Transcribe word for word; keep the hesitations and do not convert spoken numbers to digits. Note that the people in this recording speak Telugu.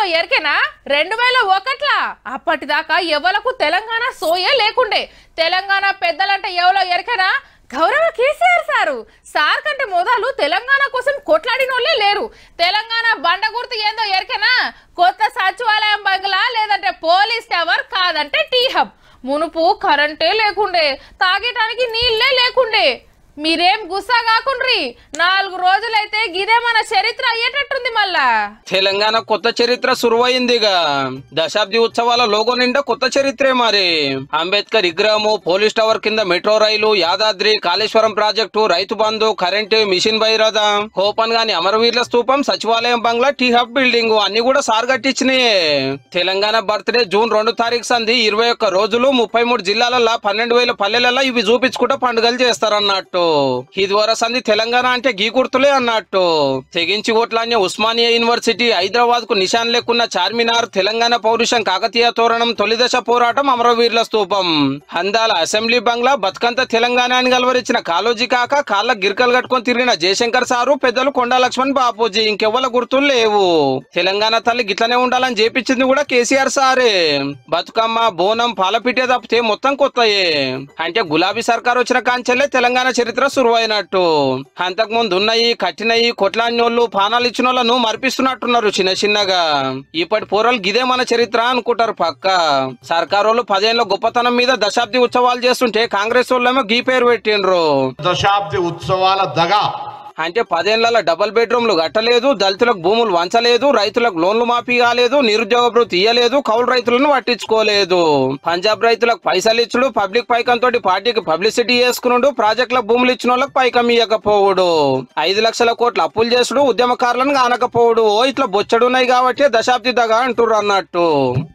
ఏందో ఎరికేనా రెండు వేల ఒకట్లా అప్పటిదాకా ఎవలకు తెలంగాణ సోయే లేకుండే. తెలంగాణ పెద్దలంటే ఎవరో ఎరికేనా? గౌరవ కేసీఆర్ సారు. సార్ కంటే మొదలు తెలంగాణ కోసం కొట్లాడినోళ్ళే లేరు. తెలంగాణ బండ గుర్తు ఏందో ఎరికేనా? కొత్త సచివాలయం బంగ్లా, లేదంటే పోలీస్ టవర్, కాదంటే టీ హబ్. మునుపు కరెంటే లేకుండే, తాగేటానికి నీళ్లే లేకుండే. మీరేం గుస్సా కాకుండ్రి, నాలుగు రోజులైతే గిదే మన చరిత్ర అయ్యేటట్టుంది. మళ్ళా తెలంగాణ కొత్త చరిత్ర సురువైందిగా. దశాబ్ది ఉత్సవాల లోగో నిండా కొత్త చరిత్రే. మరి అంబేద్కర్ విగ్రహము, పోలీస్ టవర్ కింద metro rail, Yadadri, Kaleshwaram project, Rythu Bandhu, current, mission Bhagiratha, open గాని అమరవీరుల స్తూపం, సచివాలయం బంగ్లా, టీ హబ్ బిల్డింగ్ అన్ని కూడా సార్ కట్టించినాయే. తెలంగాణ బర్త్డే జూన్ రెండు తారీఖు సంది ఇరవై ఒక్క రోజులు ముప్పై మూడు జిల్లాలలో పన్నెండు వేల పల్లెలలో ఇవి చూపించుకుంటా పండుగలు చేస్తారన్నట్టు. ఇదివరకు సంది తెలంగాణ అంటే గీ గుర్తులే అన్నట్టు. తెగించి ఓట్లాన్య ఉస్మానియా యూనివర్సిటీ, హైదరాబాద్ కు నిశాన్ లేకున్న చార్మినార్, తెలంగాణ పౌరుషం, కాకతీయ తోరణం, తొలిదశ పోరాటం, అమరవీరుల స్తూపం, అందాల అసెంబ్లీ బంగ్లా, బతుకంత తెలంగాణ అని గలవరించిన కాలోజీ కాక, కాళ్ళ గిరికలు కట్టుకొని తిరిగిన జయశంకర్ సారు, పెద్దలు కొండా లక్ష్మణ్ బాపూజీ, ఇంకెవ్వల గుర్తులు లేవు. తెలంగాణ తల్లి గిట్లనే ఉండాలని చేపించింది కూడా కేసీఆర్ సారే. బతుకమ్మ, బోనం, పాలపిటే తప్పితే మొత్తం కొత్తయే. అంటే గులాబీ సర్కార్ వచ్చిన కాంచెల్లే తెలంగాణ చరిత్ర సురువైనట్టు. అంతకు ముందు ఉన్నాయి, కట్టినయి, కొట్లాడినోళ్ళు, పానాలు ఇచ్చిన వాళ్ళను మరిపిస్తున్నట్టున్నారు చిన్న చిన్నగా. ఇప్పటి పోరలు గిదే మన చరిత్ర అనుకుంటారు పక్క. సర్కారు వాళ్ళు పదేళ్ళ గొప్పతనం మీద దశాబ్ది ఉత్సవాలు చేస్తుంటే కాంగ్రెస్ వాళ్ళేమో గీ పేరు పెట్టిండ్రు దశాబ్ది ఉత్సవాల దగా. అంటే పదేళ్ల డబుల్ బెడ్రూమ్లు కట్టలేదు, దళితులకు భూములు వంచలేదు, రైతులకు లోన్లు మాఫీ కాలేదు, నిరుద్యోగ భృతి ఇయ్యలేదు, కౌలు రైతులను పట్టించుకోలేదు, పంజాబ్ రైతులకు పైసలు ఇచ్చుడు, పబ్లిక్ పైకంతో పార్టీకి పబ్లిసిటీ చేసుకున్నాడు, ప్రాజెక్టులకు భూములు ఇచ్చిన వాళ్ళకి పైకం ఇవ్వకపోవడు, ఐదు లక్షల కోట్ల అప్పులు చేసుడు, ఉద్యమకారులను కానకపోవడు. ఇట్లా బొచ్చడున్నాయి కాబట్టి దశాబ్ది దగా అంటుర్రు అన్నట్టు.